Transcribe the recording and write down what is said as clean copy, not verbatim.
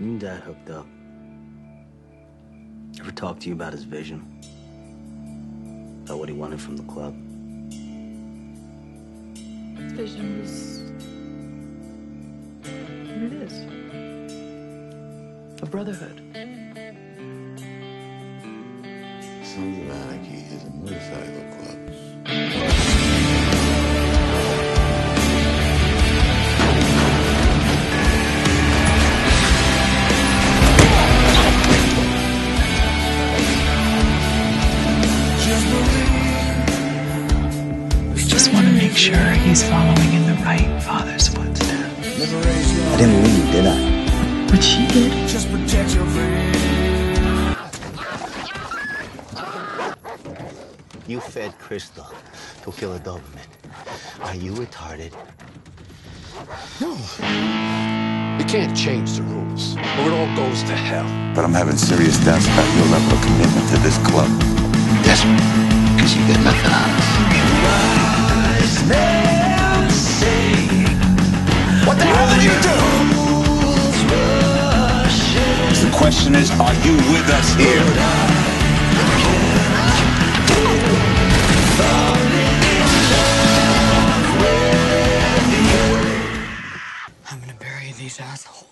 You and Dad hooked up. Ever talk to you about his vision? About what he wanted from the club? His vision was what it is. A brotherhood. Sons of Anarchy is a motorcycle club. We just want to make sure he's following in the right father's footsteps. I didn't leave, did I? But she did. Just protect your brain. You fed Crystal to kill a Doberman. Are you retarded? No. You can't change the rules, or it all goes to hell. But I'm having serious doubts about your level of commitment to this club. Yes, because you got nothing on us. What the hell did you do? The question is, are you with us here? I'm gonna bury these assholes.